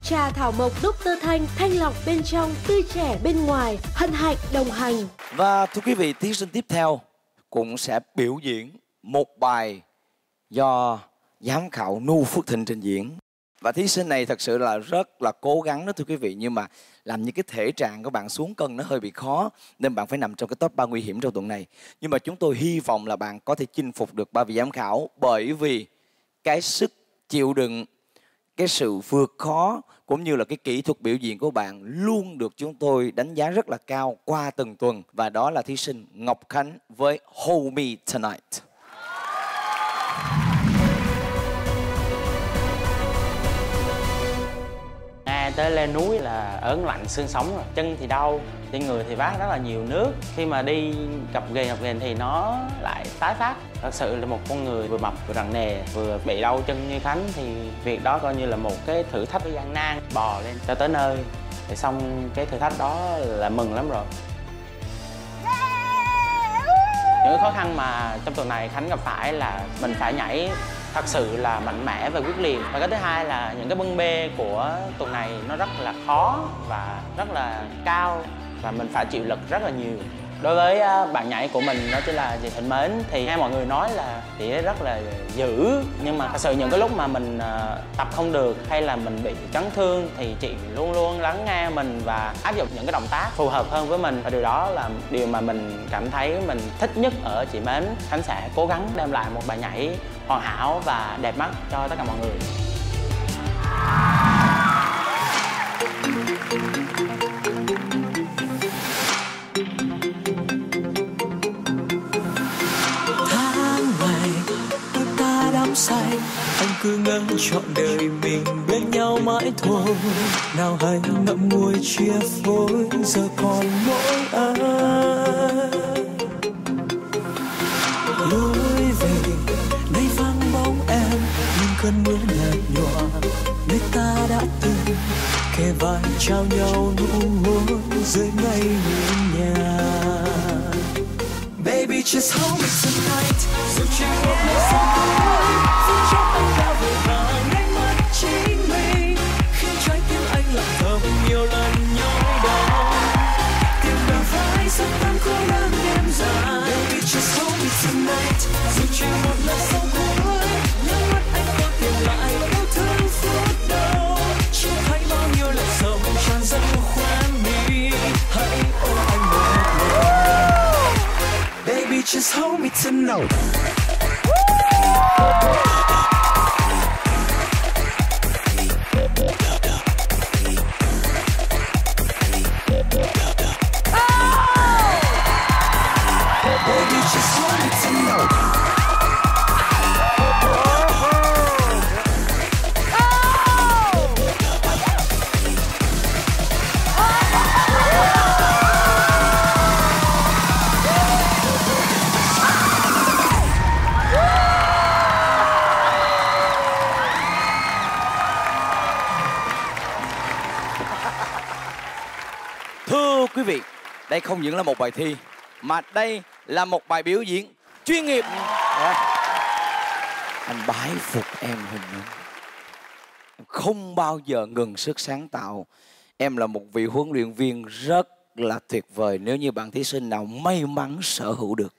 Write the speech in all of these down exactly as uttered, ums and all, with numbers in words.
Trà thảo mộc doctor Thanh, thanh lọc bên trong, tươi trẻ bên ngoài, hân hạnh đồng hành. Và thưa quý vị, thí sinh tiếp theo cũng sẽ biểu diễn một bài do giám khảo Nu Phước Thịnh trình diễn. Và thí sinh này thật sự là rất là cố gắng đó thưa quý vị. Nhưng mà làm những cái thể trạng của bạn xuống cân nó hơi bị khó, nên bạn phải nằm trong cái top ba nguy hiểm trong tuần này. Nhưng mà chúng tôi hy vọng là bạn có thể chinh phục được ba vị giám khảo. Bởi vì cái sức chịu đựng, cái sự vượt khó cũng như là cái kỹ thuật biểu diễn của bạn luôn được chúng tôi đánh giá rất là cao qua từng tuần. Và đó là thí sinh Ngọc Khánh với Hold Me Tonight. Nghe tới lên núi là ớn lạnh xương sống rồi, chân thì đau, trên người thì vác rất là nhiều nước. Khi mà đi gặp ghềnh gặp ghềnh thì nó lại tái phát. Thật sự là một con người vừa mập vừa nặng nề, vừa bị đau chân như Khánh thì việc đó coi như là một cái thử thách gian nan. Bò lên cho tới nơi, thì xong cái thử thách đó là mừng lắm rồi. Những khó khăn mà trong tuần này Khánh gặp phải là mình phải nhảy thật sự là mạnh mẽ và quyết liệt. Và cái thứ hai là những cái bưng bê của tuần này nó rất là khó và rất là cao và mình phải chịu lực rất là nhiều. Đối với bạn nhảy của mình đó chính là chị Thịnh Mến, thì nghe mọi người nói là chị ấy rất là dữ, nhưng mà thật sự những cái lúc mà mình tập không được hay là mình bị chấn thương thì chị luôn luôn lắng nghe mình và áp dụng những cái động tác phù hợp hơn với mình, và điều đó là điều mà mình cảm thấy mình thích nhất ở chị Mến. Khánh sẽ cố gắng đem lại một bài nhảy hoàn hảo và đẹp mắt cho tất cả mọi người. Say, anh cứ ngỡ trọn đời mình bên nhau mãi thôi. Nào hay ngậm ngùi chia phối, giờ còn mỗi anh. Lối về nay vắng bóng em, nhưng cơn mưa nhạt nhòa nơi ta đã từng kề vai trao nhau nụ hôn dưới ngay hiên nhà. Baby, just hold me tonight. Dù chỉ một lần sau cuối, phút chốc anh đã vội vàng đánh mất chính mình, khiến trái tim anh lặng thầm nhiều lần nhói đau. Tìm bờ vai rất tâm cố gắng đêm dài. Baby, just hold me tonight. Dù chỉ một lần sau cuối, nhớ mắt anh có tìm lại yêu thương phút đầu. Chưa thấy bao nhiêu lần sầu tràn ra khóe mi. Hãy ôm anh một lần. Baby, just hold me tonight. Baby, just hold me tonight. Quý vị, đây không những là một bài thi mà đây là một bài biểu diễn chuyên nghiệp. Anh bái phục em Huỳnh Mến. Em không bao giờ ngừng sức sáng tạo. Em là một vị huấn luyện viên rất là tuyệt vời nếu như bạn thí sinh nào may mắn sở hữu được.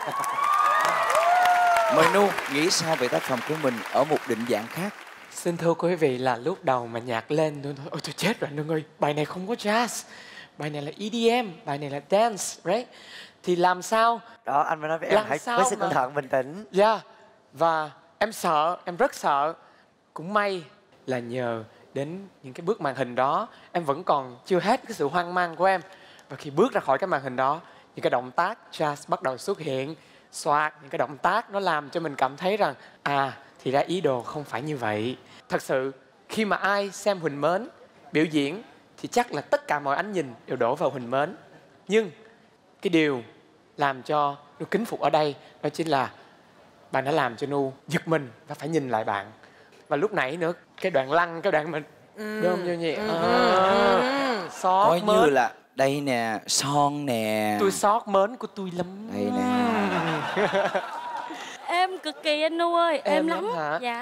Mời Nu nghĩ sao về tác phẩm của mình ở một định dạng khác? Xin thưa quý vị là lúc đầu mà nhạc lên tôi nói ôi tôi chết rồi Nương ơi, bài này không có jazz, bài này là E D M, bài này là dance, right? Thì làm sao? Đó, anh mới nói với em hãy với sức tinh thần bình tĩnh. Dạ, yeah. Và em sợ, em rất sợ. Cũng may là nhờ đến những cái bước màn hình đó, em vẫn còn chưa hết cái sự hoang mang của em. Và khi bước ra khỏi cái màn hình đó, những cái động tác jazz bắt đầu xuất hiện, xoạc, những cái động tác nó làm cho mình cảm thấy rằng à, thì ra ý đồ không phải như vậy. Thật sự, khi mà ai xem Huỳnh Mến biểu diễn thì chắc là tất cả mọi ánh nhìn đều đổ vào Huỳnh Mến. Nhưng cái điều làm cho Nu kính phục ở đây đó chính là bạn đã làm cho Nu giật mình và phải nhìn lại bạn. Và lúc nãy nữa, cái đoạn lăn, cái đoạn mình ừ. Đúng không nhỉ? Ừ. À, xót coi Mến. Như là đây nè, son nè. Tôi xót Mến của tôi lắm. Đây nè. Em cực kỳ anh Nu ơi, em, em lắm. lắm hả? Dạ. Tức là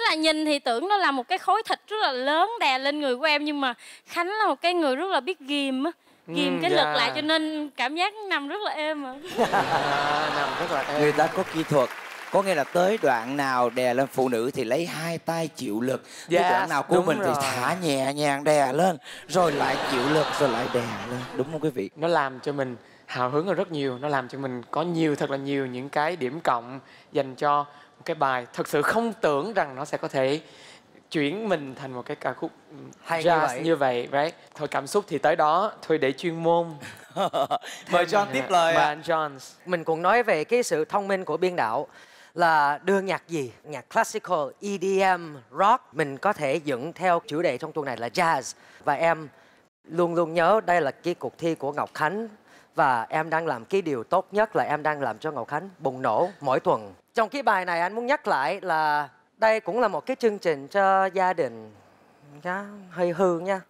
là nhìn thì tưởng nó là một cái khối thịt rất là lớn đè lên người của em, nhưng mà Khánh là một cái người rất là biết ghim á, ghim Ừ, cái dạ. lực lại cho nên cảm giác nằm rất là êm ạ. À, nằm rất là êm. Người ta có kỹ thuật, có nghĩa là tới đoạn nào đè lên phụ nữ thì lấy hai tay chịu lực, tới Yes, đoạn nào của đúng mình rồi. thì thả nhẹ nhàng đè lên, rồi lại chịu lực rồi lại đè lên, đúng không quý vị? Nó làm cho mình hào hứng hơn rất nhiều, nó làm cho mình có nhiều thật là nhiều những cái điểm cộng dành cho một cái bài thật sự không tưởng rằng nó sẽ có thể chuyển mình thành một cái ca khúc Hay như jazz vậy. như vậy, right? Thôi cảm xúc thì tới đó, thôi để chuyên môn. Mời John tiếp lời Mời ạ. anh John. Mình cũng nói về cái sự thông minh của biên đạo là đưa nhạc gì, nhạc classical, E D M, rock, mình có thể dựng theo chủ đề trong tuần này là jazz. Và em luôn luôn nhớ đây là cái cuộc thi của Ngọc Khánh, và em đang làm cái điều tốt nhất là em đang làm cho Ngọc Khánh bùng nổ mỗi tuần. Trong cái bài này anh muốn nhắc lại là đây cũng là một cái chương trình cho gia đình nha, hơi hư nha.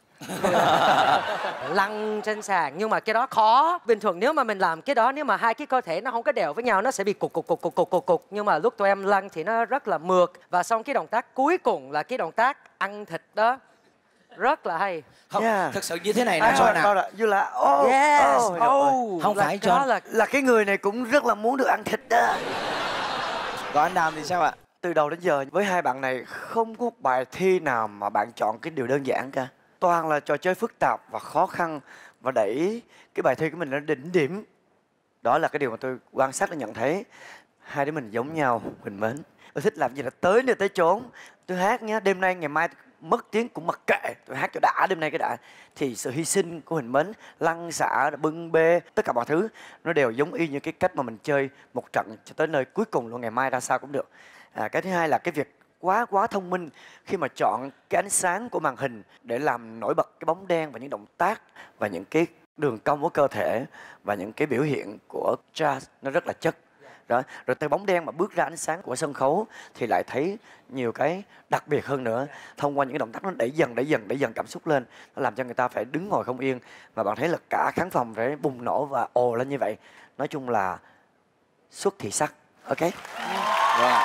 Lăn trên sàn, nhưng mà cái đó khó. Bình thường nếu mà mình làm cái đó, nếu mà hai cái cơ thể nó không có đều với nhau, nó sẽ bị cục cục cục cục cục cục cục. Nhưng mà lúc tụi em lăn thì nó rất là mượt. Và xong cái động tác cuối cùng là cái động tác ăn thịt đó, rất là hay. Không, Yeah. thật sự như thế này nè Ai John hỏi nào. bao là như là oh, Yes, oh, trời ơi. oh, Không là phải đó John. là Là cái người này cũng rất là muốn được ăn thịt đó. Còn anh Nam thì sao ạ? Từ đầu đến giờ với hai bạn này không có bài thi nào mà bạn chọn cái điều đơn giản cả. Toàn là trò chơi phức tạp và khó khăn và đẩy cái bài thi của mình lên đỉnh điểm. Đó là cái điều mà tôi quan sát và nhận thấy. Hai đứa mình giống nhau, Huỳnh mến. Tôi thích làm gì là tới nơi tới chốn. Tôi hát nhá, đêm nay ngày mai mất tiếng cũng mặc kệ, tôi hát cho đã đêm nay cái đã. Thì sự hy sinh của Huỳnh mến, lăn xả, bưng bê, tất cả mọi thứ nó đều giống y như cái cách mà mình chơi một trận cho tới nơi cuối cùng luôn, ngày mai ra sao cũng được. À, cái thứ hai là cái việc quá quá thông minh khi mà chọn cái ánh sáng của màn hình để làm nổi bật cái bóng đen và những động tác và những cái đường cong của cơ thể và những cái biểu hiện của jazz nó rất là chất. Đó, rồi từ bóng đen mà bước ra ánh sáng của sân khấu thì lại thấy nhiều cái đặc biệt hơn nữa, thông qua những cái động tác nó đẩy dần đẩy dần đẩy dần cảm xúc lên, nó làm cho người ta phải đứng ngồi không yên, và bạn thấy là cả khán phòng phải bùng nổ và ồ lên như vậy. Nói chung là xuất thị sắc. Ok. Vâng.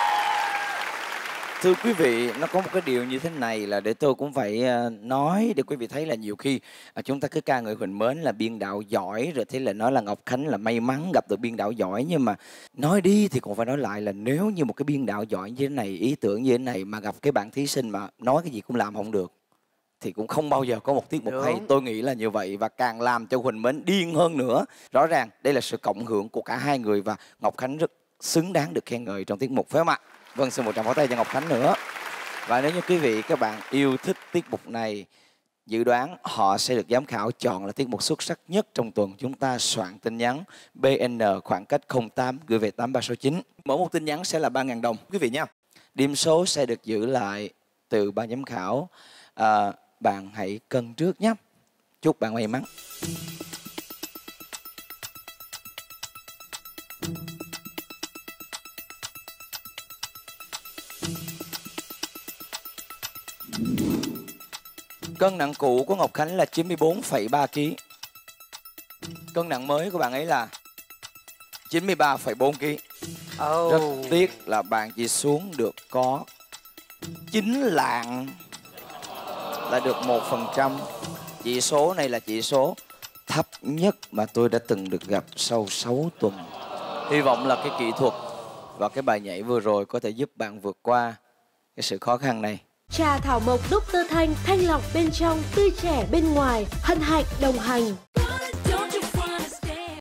Thưa quý vị, nó có một cái điều như thế này là để tôi cũng phải nói để quý vị thấy là nhiều khi chúng ta cứ ca ngợi Huỳnh mến là biên đạo giỏi, rồi thế là nói là Ngọc Khánh là may mắn gặp được biên đạo giỏi, nhưng mà nói đi thì cũng phải nói lại là nếu như một cái biên đạo giỏi như thế này, ý tưởng như thế này mà gặp cái bạn thí sinh mà nói cái gì cũng làm không được thì cũng không bao giờ có một tiết mục hay. Tôi nghĩ là như vậy, và càng làm cho Huỳnh mến điên hơn nữa. Rõ ràng đây là sự cộng hưởng của cả hai người và Ngọc Khánh rất xứng đáng được khen ngợi trong tiết mục, phải không ạ? Vâng, xin một tràng pháo tay cho Ngọc Khánh nữa. Và nếu như quý vị các bạn yêu thích tiết mục này, dự đoán họ sẽ được giám khảo chọn là tiết mục xuất sắc nhất trong tuần, chúng ta soạn tin nhắn bê en khoảng cách không tám gửi về tám ba sáu chín. Mỗi một tin nhắn sẽ là ba nghìn đồng quý vị nha. Điểm số sẽ được giữ lại từ ban giám khảo. À, bạn hãy cân trước nhé. Chúc bạn may mắn. Cân nặng cũ của Ngọc Khánh là chín mươi bốn phẩy ba ki lô gam. Cân nặng mới của bạn ấy là chín mươi ba phẩy bốn ki lô gam. oh. Rất tiếc là bạn chỉ xuống được có chín lạng, là được một phần trăm. Chỉ số này là chỉ số thấp nhất mà tôi đã từng được gặp sau sáu tuần. Hy vọng là cái kỹ thuật và cái bài nhảy vừa rồi có thể giúp bạn vượt qua cái sự khó khăn này. Trà thảo mộc Doctor Thanh, thanh lọc bên trong, tươi trẻ bên ngoài, hân hạnh đồng hành.